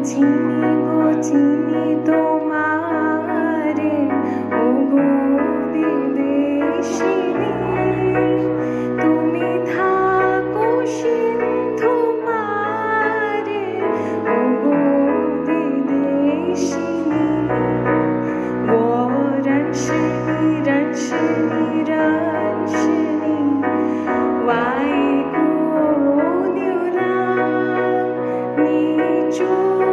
চিনি তোমারে ওগো বিদেশিনী তুমি থাকো সিন্ধু পারে ওগো বিদেশিনী ও রঞ্জনী রঞ্জনী রঞ্জনী ওয়াই গো নিউলা নিচু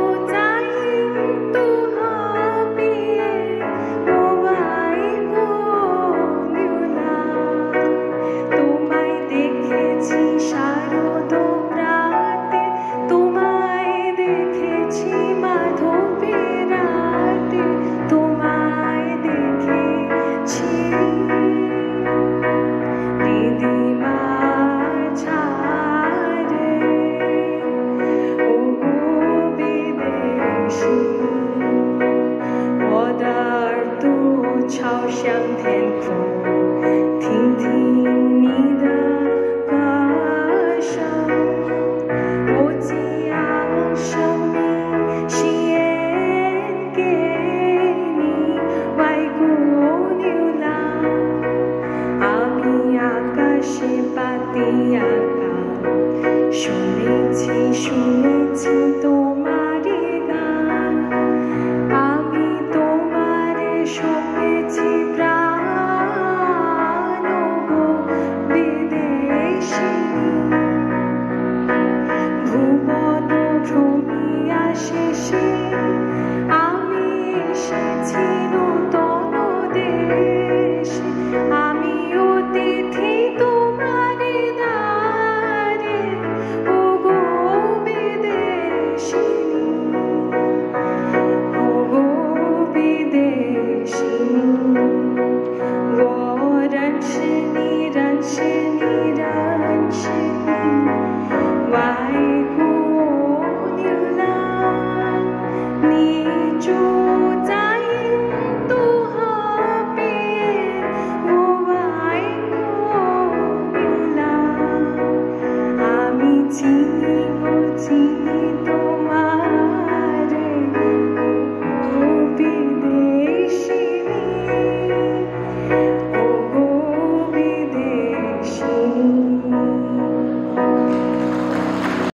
朝向天空，听听你的歌声。我将生命献给你，外国牛郎。阿米亚嘎西巴蒂亚嘎，苏梅奇多玛里嘎，阿米多玛里苏梅。我认识你，认识。